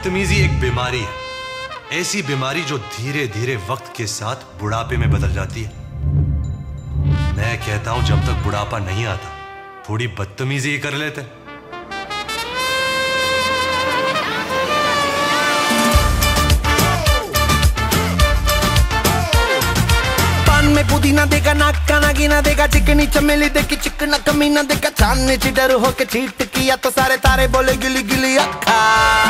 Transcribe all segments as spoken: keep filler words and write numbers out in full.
बदतमीजी एक बीमारी है, ऐसी बीमारी जो धीरे धीरे वक्त के साथ बुढ़ापे में बदल जाती है। मैं कहता हूं जब तक बुढ़ापा नहीं आता थोड़ी बदतमीजी ही कर लेते। पान में पुदीना देगा, नाक का नागिना देगा, चिकनी चमेली देखी चिकना कमीना देखा, चांद ने चिटर होके चीट किया तो सारे तारे बोले गिली गिली अक्खा।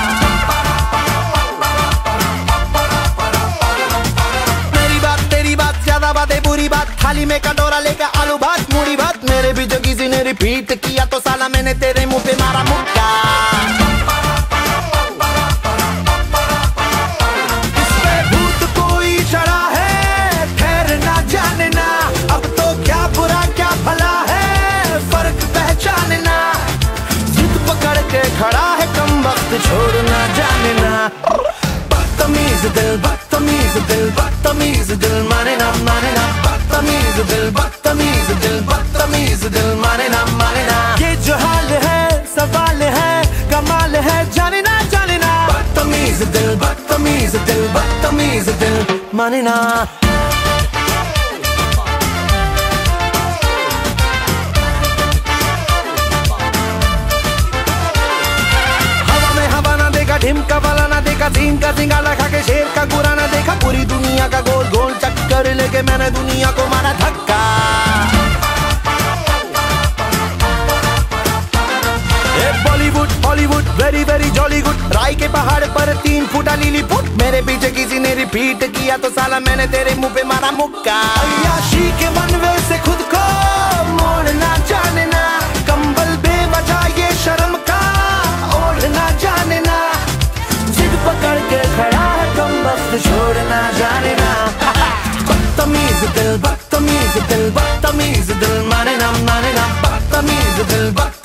मेरी बात तेरी बात ज्यादा बातें बुरी बात, थाली में कटोरा लेकर आलू भात मूढ़ी भात, मेरे भी जो किसी ने रिपीट किया तो साला मैंने तेरे मुंह पे मारा मुक्का। इसपे भूत कोई चढ़ा है खैर ना जाने ना, अब तो क्या बुरा क्या भला है फर्क पहचानना, जिद पकड़ के खड़ा है कम वक्त छोड़ना जाने ना। बदतमीज दिल बदतमीज दिल बदतमीज दिल माने ना माने ना, बदतमीज दिल बदतमीज दिल बदतमीज दिल माने ना माने ना। ये जो हाल है सवाल है कमाल है जाने ना जाने ना, बदतमीज दिल बदतमीज दिल बदतमीज दिल माने ना। ढिमका वाला ना देखा, सीन का सिंगाला खा के शेर का गुरा ना देखा, पूरी दुनिया का गोल गोल चक्कर लेके मैंने दुनिया को मारा धक्का। Bollywood Hollywood very very jolly good, राय के पहाड़ पर तीन फुटा लीली फुट, मेरे पीछे किसी ने रिपीट किया तो साला मैंने तेरे मुंह पे मारा मुक्का। अय्याशी के मनवे से खुद को मोड़ना जाने ना, कंबल बेवजह ये शर्म का ओढ़ना जाने ना, पकड़ के खड़ा है कम वक्त छोड़ना जाने ना। बदतमीज दिल बदतमीज दिल बदतमीज दिल माने ना माने ना, बदतमीज दिल बदतमीज